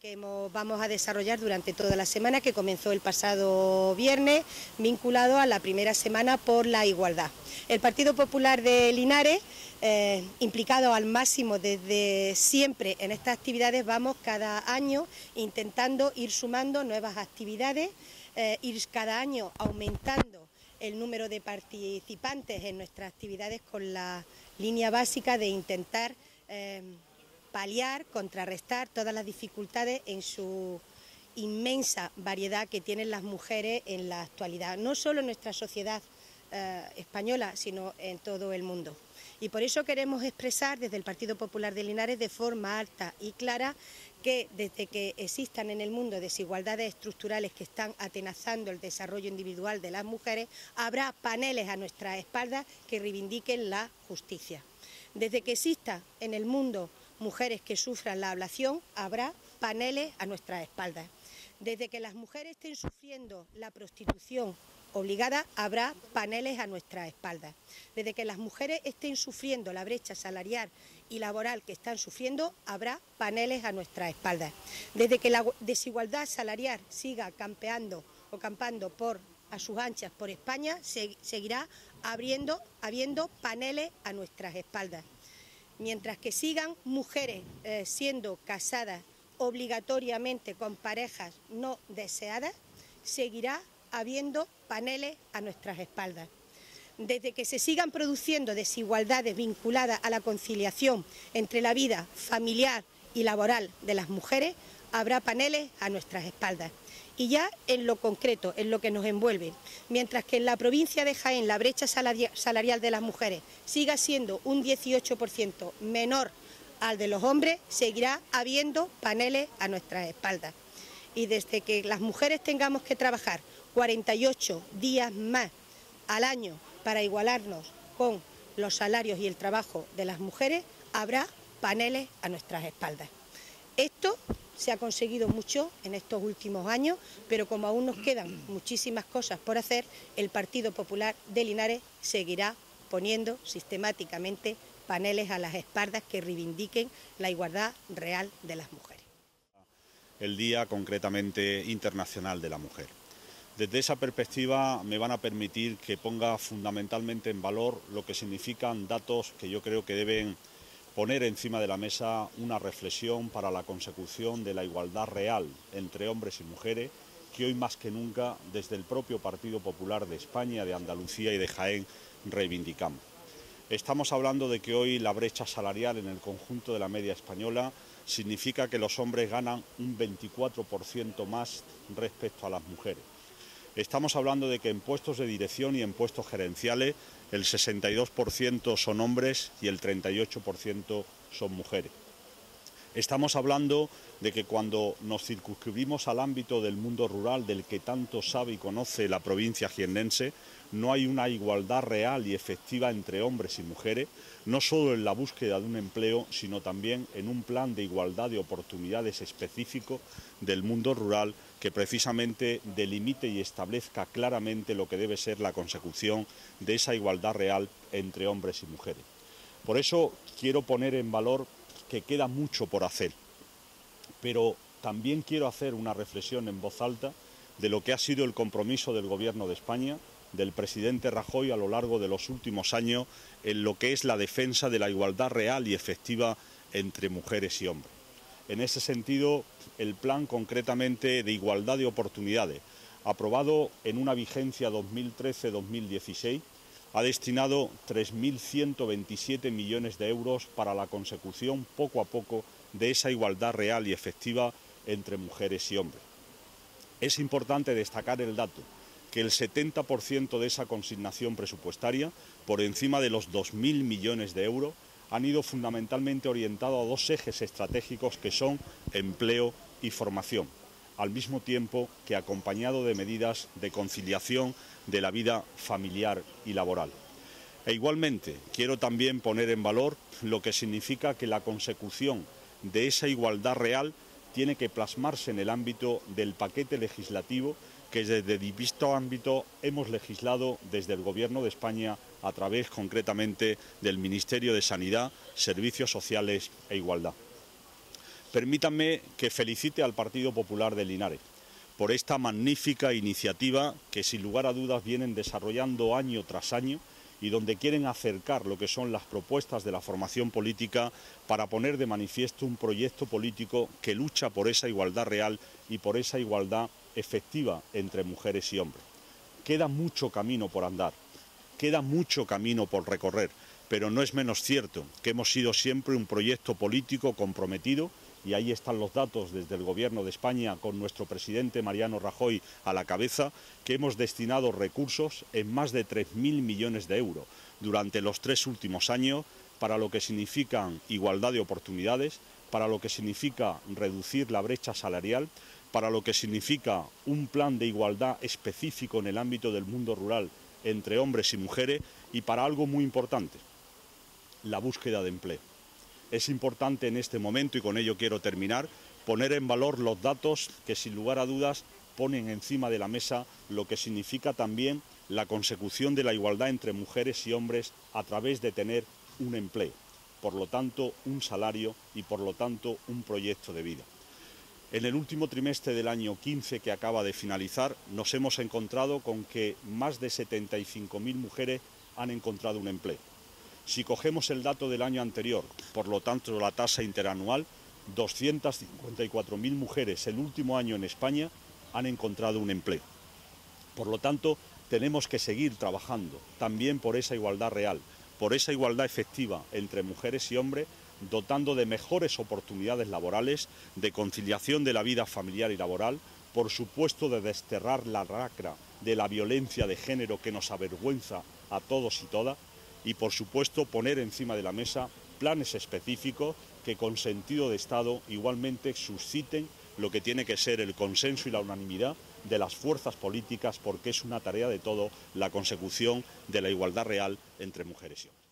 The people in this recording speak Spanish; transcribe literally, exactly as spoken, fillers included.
que hemos, vamos a desarrollar durante toda la semana, que comenzó el pasado viernes, vinculado a la primera semana por la igualdad. El Partido Popular de Linares, eh, implicado al máximo desde siempre en estas actividades, vamos cada año intentando ir sumando nuevas actividades, eh, ir cada año aumentando el número de participantes en nuestras actividades con la línea básica de intentar eh, paliar, contrarrestar todas las dificultades en su inmensa variedad que tienen las mujeres en la actualidad, no solo en nuestra sociedad eh, española, sino en todo el mundo. Y por eso queremos expresar desde el Partido Popular de Linares de forma alta y clara que desde que existan en el mundo desigualdades estructurales que están atenazando el desarrollo individual de las mujeres, habrá paneles a nuestras espaldas que reivindiquen la justicia. Desde que exista en el mundo mujeres que sufran la ablación, habrá paneles a nuestras espaldas. Desde que las mujeres estén sufriendo la prostitución obligada, habrá paneles a nuestras espaldas. Desde que las mujeres estén sufriendo la brecha salarial y laboral que están sufriendo, habrá paneles a nuestras espaldas. Desde que la desigualdad salarial siga campeando o campando por a sus anchas por España, se, seguirá abriendo, habiendo paneles a nuestras espaldas. Mientras que sigan mujeres eh, siendo casadas obligatoriamente con parejas no deseadas, seguirá habiendo paneles a nuestras espaldas. Desde que se sigan produciendo desigualdades vinculadas a la conciliación entre la vida familiar y laboral de las mujeres, habrá paneles a nuestras espaldas. Y ya en lo concreto, en lo que nos envuelve, mientras que en la provincia de Jaén la brecha salarial de las mujeres siga siendo un dieciocho por ciento menor al de los hombres, seguirá habiendo paneles a nuestras espaldas. Y desde que las mujeres tengamos que trabajar cuarenta y ocho días más al año para igualarnos con los salarios y el trabajo de las mujeres, habrá paneles a nuestras espaldas. Esto se ha conseguido mucho en estos últimos años, pero como aún nos quedan muchísimas cosas por hacer, el Partido Popular de Linares seguirá poniendo sistemáticamente paneles a las espaldas que reivindiquen la igualdad real de las mujeres. El Día concretamente internacional de la mujer. Desde esa perspectiva me van a permitir que ponga fundamentalmente en valor lo que significan datos que yo creo que deben poner encima de la mesa una reflexión para la consecución de la igualdad real entre hombres y mujeres que hoy más que nunca desde el propio Partido Popular de España, de Andalucía y de Jaén reivindicamos. Estamos hablando de que hoy la brecha salarial en el conjunto de la media española significa que los hombres ganan un veinticuatro por ciento más respecto a las mujeres. Estamos hablando de que en puestos de dirección y en puestos gerenciales el sesenta y dos por ciento son hombres y el treinta y ocho por ciento son mujeres. Estamos hablando de que cuando nos circunscribimos al ámbito del mundo rural, del que tanto sabe y conoce la provincia jiennense, no hay una igualdad real y efectiva entre hombres y mujeres, no solo en la búsqueda de un empleo, sino también en un plan de igualdad de oportunidades específico del mundo rural que precisamente delimite y establezca claramente lo que debe ser la consecución de esa igualdad real entre hombres y mujeres. Por eso quiero poner en valor que queda mucho por hacer, pero también quiero hacer una reflexión en voz alta de lo que ha sido el compromiso del Gobierno de España, del presidente Rajoy a lo largo de los últimos años en lo que es la defensa de la igualdad real y efectiva entre mujeres y hombres. En ese sentido, el plan concretamente de igualdad de oportunidades, aprobado en una vigencia dos mil trece dos mil dieciséis, ha destinado tres mil ciento veintisiete millones de euros para la consecución poco a poco de esa igualdad real y efectiva entre mujeres y hombres. Es importante destacar el dato que el setenta por ciento de esa consignación presupuestaria, por encima de los dos mil millones de euros, han ido fundamentalmente orientados a dos ejes estratégicos que son empleo y formación, al mismo tiempo que acompañado de medidas de conciliación de la vida familiar y laboral. E igualmente quiero también poner en valor lo que significa que la consecución de esa igualdad real tiene que plasmarse en el ámbito del paquete legislativo que desde distintos ámbitos hemos legislado desde el Gobierno de España a través concretamente del Ministerio de Sanidad, Servicios Sociales e Igualdad. Permítanme que felicite al Partido Popular de Linares por esta magnífica iniciativa que sin lugar a dudas vienen desarrollando año tras año y donde quieren acercar lo que son las propuestas de la formación política para poner de manifiesto un proyecto político que lucha por esa igualdad real y por esa igualdad efectiva entre mujeres y hombres. Queda mucho camino por andar, queda mucho camino por recorrer, pero no es menos cierto que hemos sido siempre un proyecto político comprometido, y ahí están los datos desde el Gobierno de España con nuestro presidente Mariano Rajoy a la cabeza, que hemos destinado recursos en más de tres mil millones de euros durante los tres últimos años para lo que significan igualdad de oportunidades, para lo que significa reducir la brecha salarial, para lo que significa un plan de igualdad específico en el ámbito del mundo rural entre hombres y mujeres y para algo muy importante, la búsqueda de empleo. Es importante en este momento, y con ello quiero terminar, poner en valor los datos que sin lugar a dudas ponen encima de la mesa lo que significa también la consecución de la igualdad entre mujeres y hombres a través de tener un empleo, por lo tanto un salario y por lo tanto un proyecto de vida. En el último trimestre del año quince que acaba de finalizar nos hemos encontrado con que más de setenta y cinco mil mujeres han encontrado un empleo. Si cogemos el dato del año anterior, por lo tanto la tasa interanual, doscientas cincuenta y cuatro mil mujeres el último año en España han encontrado un empleo. Por lo tanto, tenemos que seguir trabajando también por esa igualdad real, por esa igualdad efectiva entre mujeres y hombres, dotando de mejores oportunidades laborales, de conciliación de la vida familiar y laboral, por supuesto de desterrar la lacra de la violencia de género que nos avergüenza a todos y todas, y por supuesto poner encima de la mesa planes específicos que con sentido de Estado igualmente susciten lo que tiene que ser el consenso y la unanimidad de las fuerzas políticas, porque es una tarea de todo la consecución de la igualdad real entre mujeres y hombres.